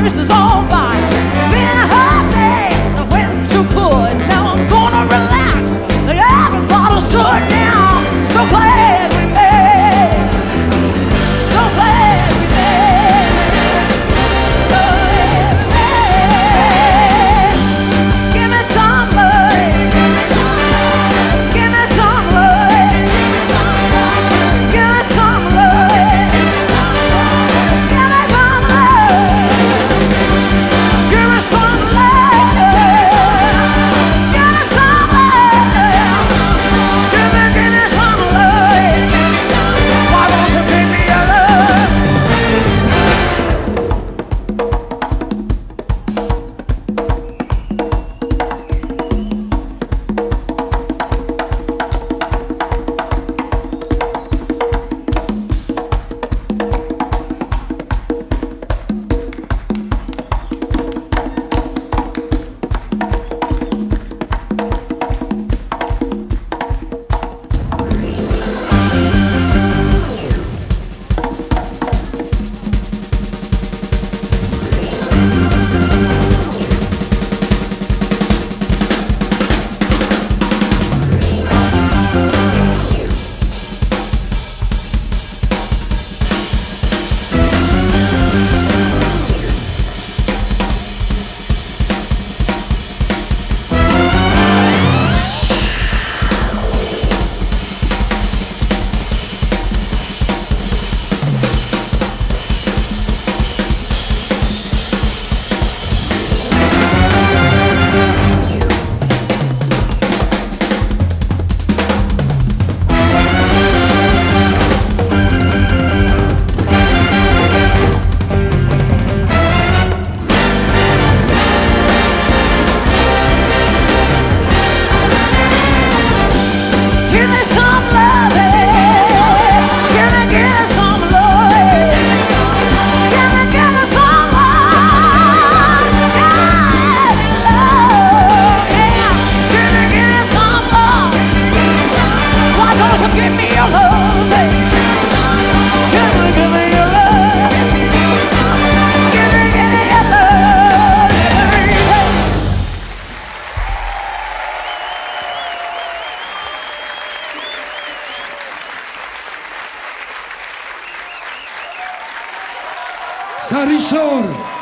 place is on fire. Been a hard day, I went too good. Now I'm gonna relax. Everybody's short now. So glad we met. So glad we met. So glad we met. Give me some love. Give me some love. Give me some love. Give me some love. Give me some love. Give me some love. Give me some love. Give me some love. Why don't you give me your love? Give me some love. Give me some love. Give me some love. Give me love. Yeah. Give me some love. Why don't you give me your love, baby? Give me your love. Give me your love. Sarishore.